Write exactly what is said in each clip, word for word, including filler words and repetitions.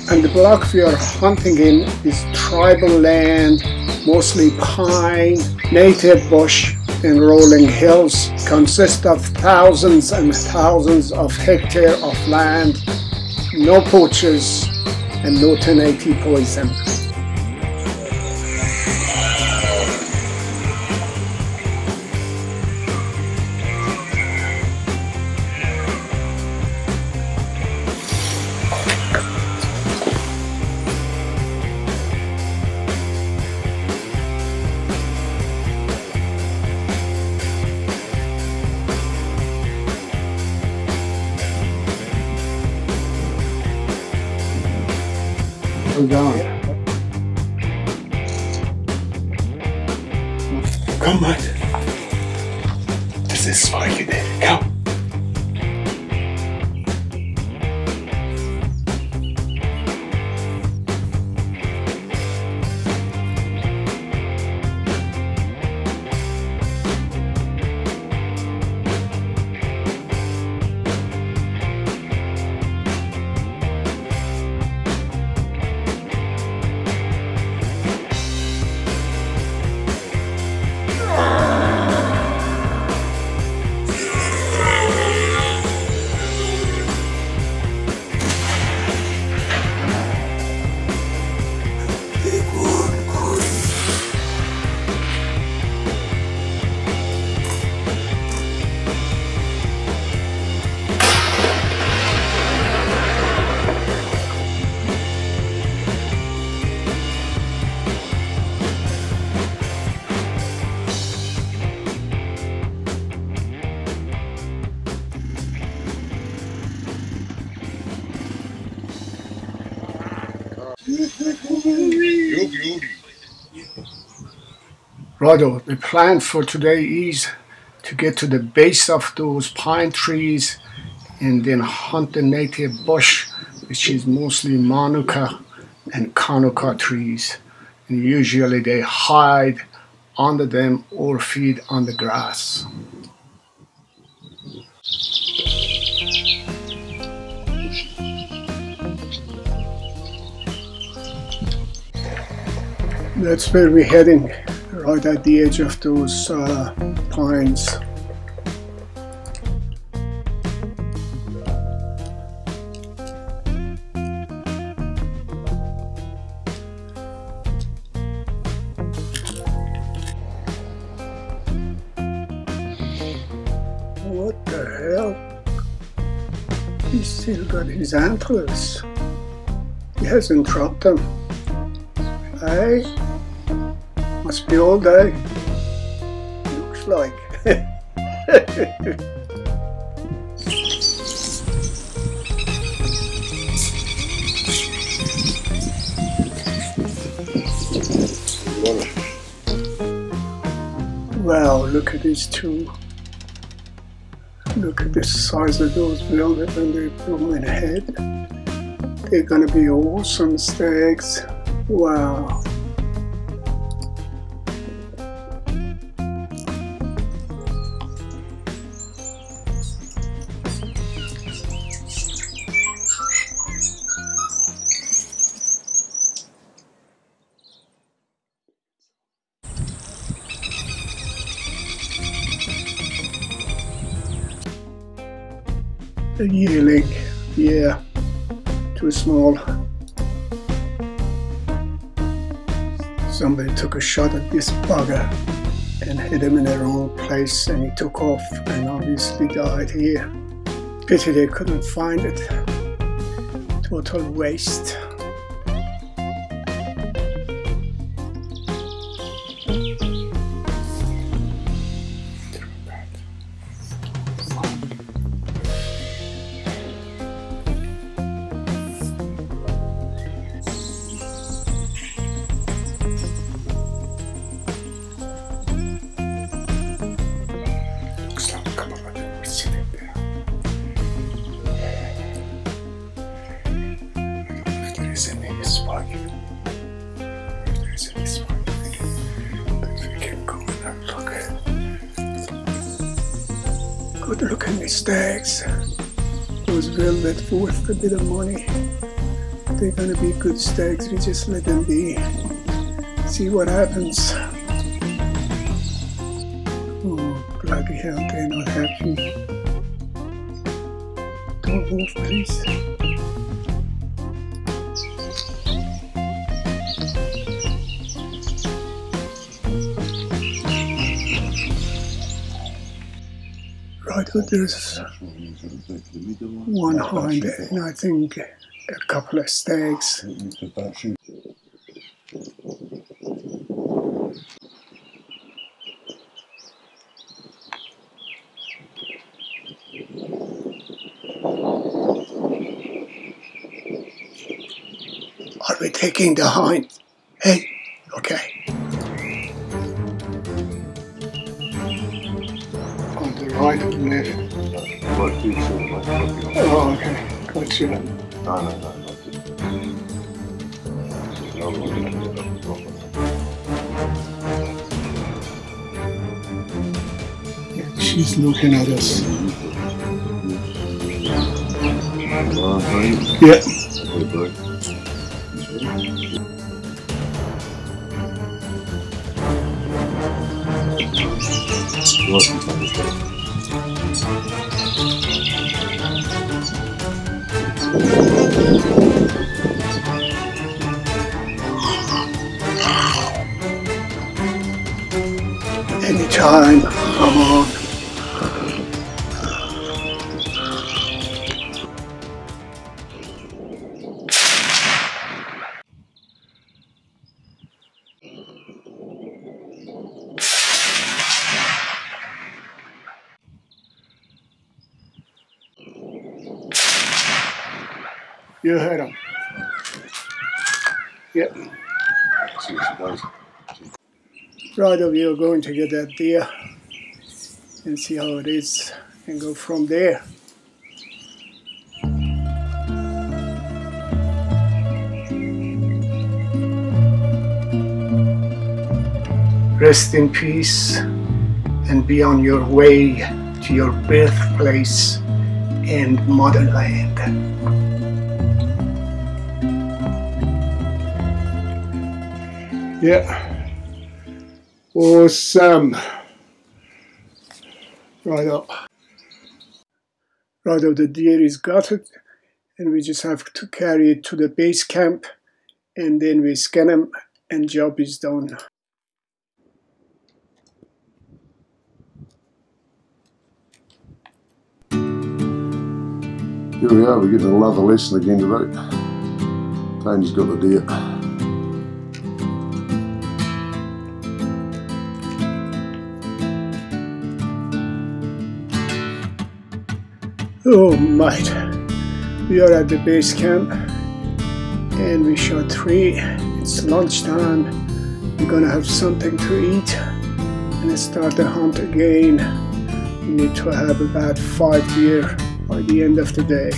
And the block we are hunting in is tribal land, mostly pine, native bush and rolling hills, consist of thousands and thousands of hectares of land, no poachers and no ten eighty poison. Down. Come on. This is what you did. Come. Righto, the plan for today is to get to the base of those pine trees and then hunt the native bush, which is mostly manuka and kanuka trees. And usually they hide under them or feed on the grass. That's where we're heading, right at the edge of those uh, pines. What the hell? He's still got his antlers. He hasn't dropped them. Hey? Must be all day. Looks like. Wow, look at these two. Look at the size of those velvet when they bloom ahead. They're gonna be awesome stags. Wow. A yearling, yeah, too small. Somebody took a shot at this bugger and hit him in the wrong place and he took off and obviously died here. Pity they couldn't find it. Total waste. Good looking stags. Those velvet worth a bit of money. they're gonna be good steaks. We just let them be. See what happens. Oh, bloody hell, they're not happy. Don't move, please. Right, but there's one hind and I think a couple of stags. Are we taking the hind? Hey, okay. On the right or left? Oh, okay. Got you. No, no, no, not Yeah, she's looking at us. Yeah. Anytime, come on. You heard him. Yep. Right over, you're going to get that deer and see how it is and go from there. Rest in peace and be on your way to your birthplace and motherland. Yeah. Awesome. Right up. Right up, the deer is gutted and we just have to carry it to the base camp and then we scan him and job is done. Here we are, we're getting another lesson again today. Tony's got the deer. Oh mate, we are at the base camp and we shot three. It's lunchtime. We're gonna have something to eat and start the hunt again. We need to have about five deer by the end of the day.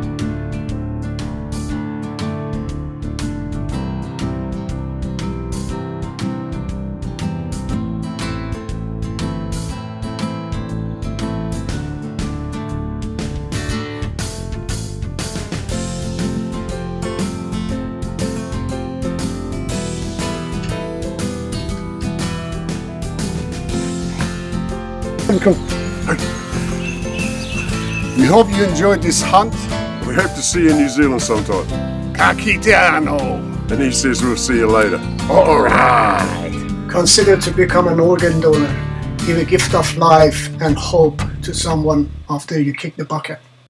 Welcome. We hope you enjoyed this hunt. We hope to see you in New Zealand sometime. Kakitiano. And he says we'll see you later. Alright. Consider to become an organ donor. Give a gift of life and hope to someone after you kick the bucket.